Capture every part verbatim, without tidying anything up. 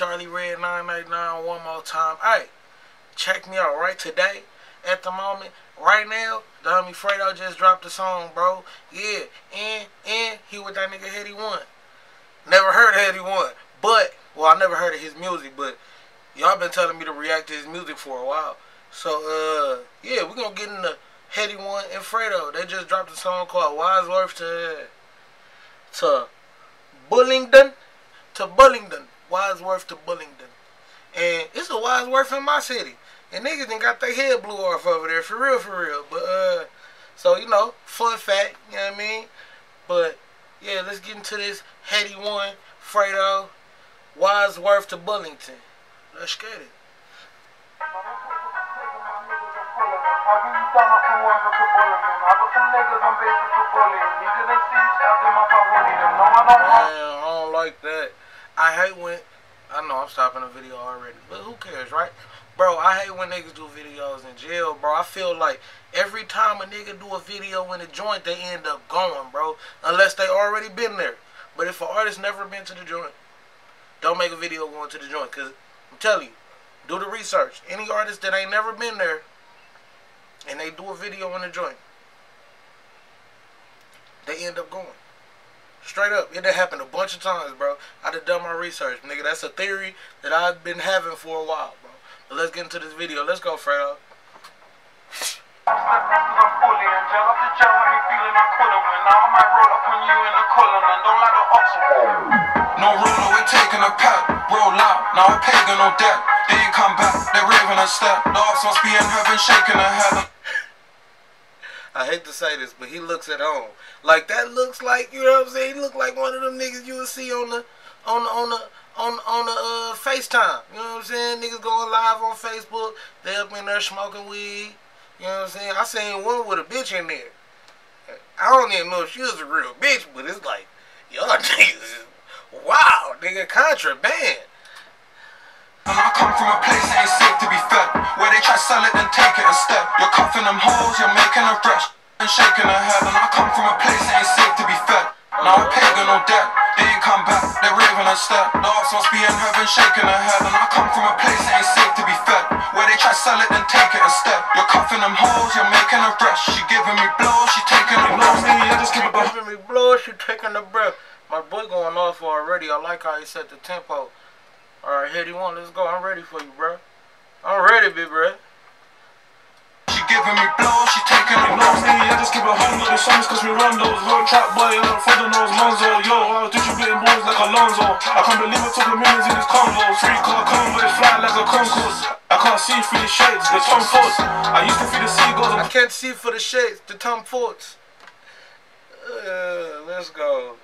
Charlie Red nine eight nine one more time. Hey, check me out right today. At the moment, right now, the homie Fredo just dropped a song, bro. Yeah, and, and he with that nigga Headie One. Never heard of Headie One, but, well, I never heard of his music, but y'all been telling me to react to his music for a while. So, uh, yeah, we're gonna get into Headie One and Fredo. They just dropped a song called Wadsworth to, to Bullingdon, to Bullingdon. Wadsworth to Bullingdon. And it's a Wadsworth in my city. And niggas done got their head blew off over there, for real, for real. But, uh, so, you know, fun fact, you know what I mean? But, yeah, let's get into this Headie One, Fredo, Wadsworth to Bullingdon. Let's get it. Man, I don't like that. I hate when, I know I'm stopping the video already, but who cares, right? Bro, I hate when niggas do videos in jail, bro. I feel like every time a nigga do a video in a joint, they end up going, bro. Unless they already been there. But if an artist never been to the joint, don't make a video going to the joint. Because I'm telling you, do the research. Any artist that ain't never been there, and they do a video in the joint, they end up going. Straight up. It done happened a bunch of times, bro. I done done my research, nigga. That's a theory that I've been having for a while, bro. But let's get into this video. Let's go, Fredo. No roller, we're taking a pack. Roll out, now a pagan or dead. They ain't come back, they're raving a step. The ops must be in heaven, shaking their head. I hate to say this, but he looks at home. Like, that looks like, you know what I'm saying? He look like one of them niggas you would see on the, on the, on the, on, on the, uh, FaceTime. You know what I'm saying? Niggas going live on Facebook. They up in there smoking weed. You know what I'm saying? I seen one with a bitch in there. I don't even know if she was a real bitch, but it's like, y'all niggas, wow, nigga, contraband. And I come from a place that ain't safe to be fed, where they try to sell it and take it a step. You're cuffing them hoes, you're making a fresh and shaking her head. And I come from a place that ain't safe to be fed. Now a pagan or dead, they ain't come back, they're raving a step. The ops must be in heaven, shaking her head. And I come from a place that ain't safe to be fed, where they try to sell it and take it a step. You're cuffing them hoes, you're making a fresh. She giving me blows, she taking a blows. Me, I just keep it giving me blows, she taking a breath. My boy going off already. I like how he set the tempo. Alright, Headie One, let's go. I'm ready for you, bro. I'm ready, big bro. She giving me blows, she taking a blows. Me, I just keep it humble. The songs cause we run those. Road trap boy, I'm for the nose, Monzo. Yo, I was distributing balls like Alonzo. I can't believe I took the millions in this convo. Free car convoy, fly like a concourse. I can't see through the shades, the Tom Fords. I used to feed the seagulls. I can't see for the shades, the Tom Fords. Uh, let's go.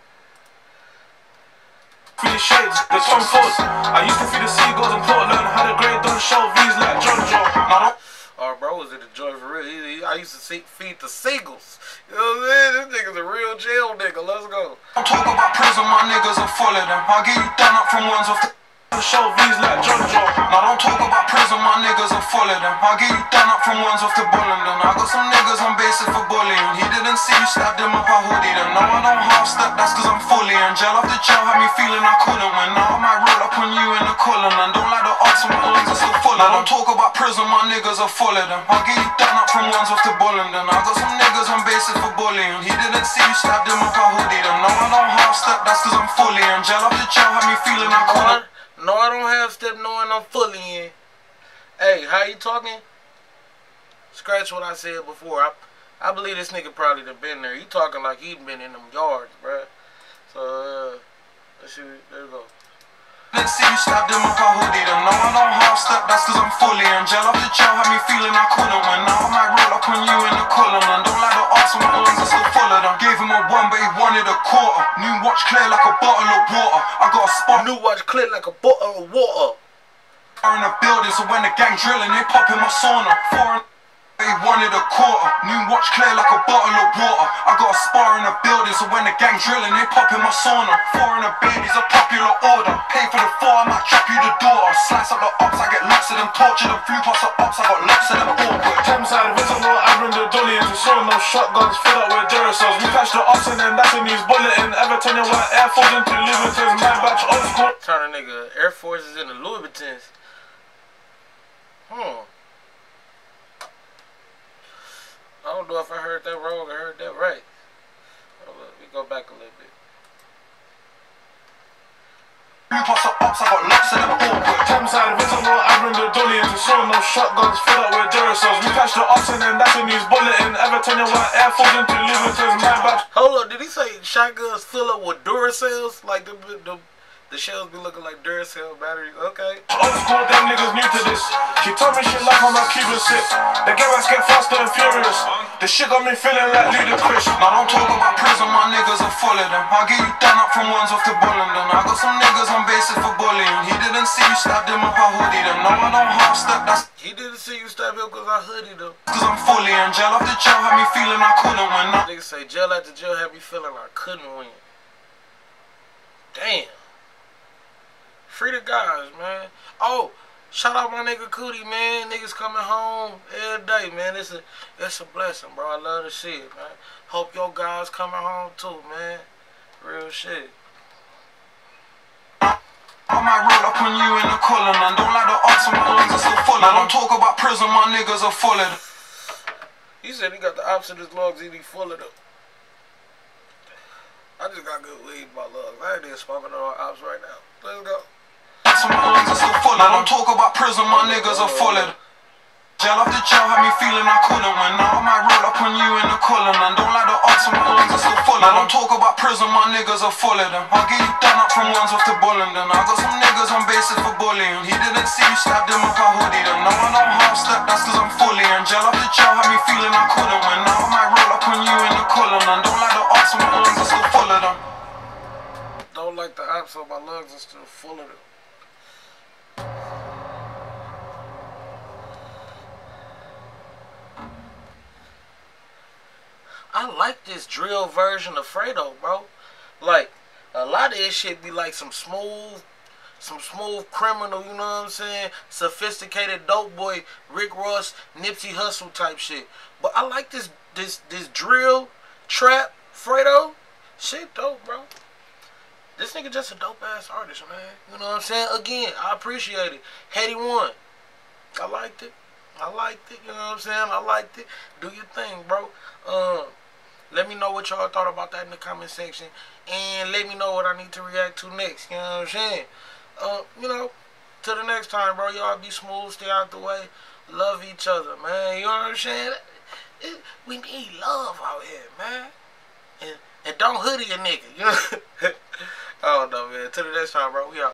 Feed the shades, the Tom Fords. I used to feed the seagulls in Portland. Had a great done show V's like John Joe. Now oh, bro, was it a joy for real? He, he, I used to see, feed the seagulls. You know what I'm saying? This nigga's a real jail nigga. Let's go. Don't talk about prison, my niggas are full of them. I'll get you done up from ones off the show V's like John Joe. Now don't talk about prison, my niggas are full of them. I'll get you done up from ones off the bullying. I got some niggas on basis for bullying. He didn't see you, stabbed him up, I hoodie them. Now I don't half step, that's cause I'm fully in jail. Off the jail had me feeling I couldn't win. Now I might roll up on you in the cullen. And don't like the odds, my lungs are so full of them. Now don't talk about prison, my niggas are full of them. I'll get you done up from ones off the bullying. I got some niggas on basis for bullying. He didn't see you, stabbed him up, I hoodie them. Now I don't half step, that's cause I'm fully in jail. Off the jail had me feeling I couldn't. No, I don't have step knowing I'm fully in. Hey, how you talking? Scratch what I said before. I, I believe this nigga probably done been there. He talking like he been in them yards, bruh. So, uh, let's see. There we go. Let's see you stabbed him up, I hoodie them. No, I don't half step, that's cause I'm fully in jail. Off the jail had me feeling I couldn't win. Now I might roll up on you in the cullen. And don't like the odds, my lungs are so full of them. Gave him a one, but he wanted a quarter. New watch clear like a bottle of water. I got a spot. New watch clear like a bottle of water. In the building, so when the gang drilling, they pop in my sauna. Foreign. They wanted a quarter, new watch clear like a bottle of water. I got a spar in the building, so when the gang drilling, they pop in my sauna. Four in a bed is a popular order. Pay for the four, I might trap you the daughter. Slice up the ops, I get lots of them. Torture them, flew past the ops, I got lots of them awkward. Thameside visible, I bring the dolly into showing no shotguns, filled up with Duracells. We catch the ops and then that's a news bulletin. Everton and white Air Force into Louboutins, my batch old school. Turn a nigga Air Forces into Louboutins. Hmm. I don't know if I heard that wrong or heard that right. Hold up, we go back a little bit. Flew past the ops, I got lots of them awkward. Thameside visible, I bring the dolly into showing no shotguns, filled up with Duracells. We catch the ops and then that's a news bulletin. Everton and white Air Force into Louboutins, my batch. Hold up, did he say shotguns fill up with Duracells? Like the the the shells be looking like Duracell batteries? Okay. Old school, them niggas new to this. She told me she like how my Cuban sit. The game us get faster and furious. The shit got me feeling like ludicrous. Now don't talk about prison, my niggas are full of them. I'll get you done up from ones off the Bullingdon. I got some niggas on basis for bullying. He didn't see you stabbed him up, I hoodied him. No, I don't half step, that's He didn't see you stab him cause I hoodied him. cause I'm fully in jail. Off the jail had me feeling I couldn't win. Now Niggas say jail after jail had me feeling I couldn't win. Damn. Free the guys, man. Oh, shout out my nigga Cootie, man. Niggas coming home every day, man. It's a it's a blessing, bro. I love to see it, man. Hope your guys coming home too, man. Real shit. I might roll up on you in the collar, and don't like the ops on my lungs are so full. Now don't talk about prison, my niggas are full of them. He said he got the ops in his lungs, he be full of them. I just got good weed in my lungs. I ain't even smoking on ops right now. Let's go. Ops on my lungs are so full. Now don't talk about prison, my niggas are full of them. Jail off the jail had me feeling I couldn't win. Now I might roll up on you in the collar, and don't like the ops on my lungs are so full. Now don't talk about prison, my niggas are full of them. I'll get you done up from ones off the Bullingdon. I got some niggas on basis for bullying. He didn't see you stabbed him up, I hoodied him. No, I don't half step, that's cause I'm fully in jail. Off the jail had me feeling I couldn't win. Now I might roll up on you in the collar, and don't like the ops on my lungs are so full of them. Don't like the ops on my lungs are still full of them. I like this drill version of Fredo, bro. Like, a lot of this shit be like some smooth, some smooth criminal, you know what I'm saying? Sophisticated dope boy, Rick Ross, Nipsey Hussle type shit. But I like this, this, this drill, trap, Fredo. Shit dope, bro. This nigga just a dope ass artist, man. You know what I'm saying? Again, I appreciate it. Heady one. I liked it. I liked it. You know what I'm saying? I liked it. Do your thing, bro. Um, let me know what y'all thought about that in the comment section. And let me know what I need to react to next. You know what I'm saying? Uh, you know, till the next time, bro. Y'all be smooth. Stay out the way. Love each other, man. You know what I'm saying? It, it, we need love out here, man. And, and don't hoodie a nigga. You know? I don't know, man. Till the next time, bro. We out.